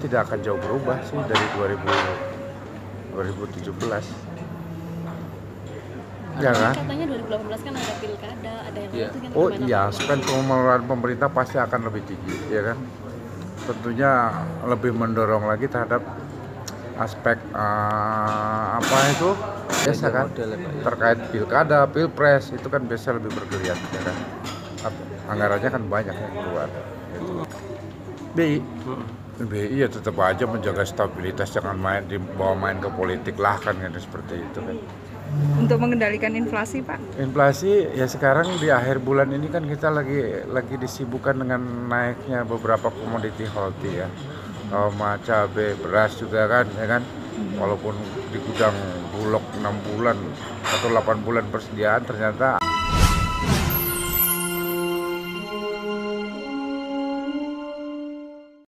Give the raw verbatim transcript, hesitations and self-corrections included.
tidak akan jauh berubah sih dari dua ribu tujuh belas. Ya kan? Katanya dua ribu delapan belas kan ada pilkada, ada yang Iya. itu kan Oh gimana, iya, Pak? spend pengeluaran pemerintah pasti akan lebih tinggi, ya kan? Tentunya lebih mendorong lagi terhadap aspek uh, apa itu biasa kan, Model, ya, Pak, ya. terkait pilkada, pilpres itu kan biasa lebih bergeliat, ya kan? Anggarannya kan banyak yang keluar. Gitu. B I, B I ya tetap aja menjaga stabilitas, jangan main dibawa main ke politik lah kan, gitu, seperti itu kan. Untuk mengendalikan inflasi, Pak? Inflasi ya sekarang di akhir bulan ini kan kita lagi lagi disibukkan dengan naiknya beberapa komoditi hoti ya, sama cabai, beras juga kan, ya kan. Walaupun di gudang Bulog enam bulan atau delapan bulan persediaan ternyata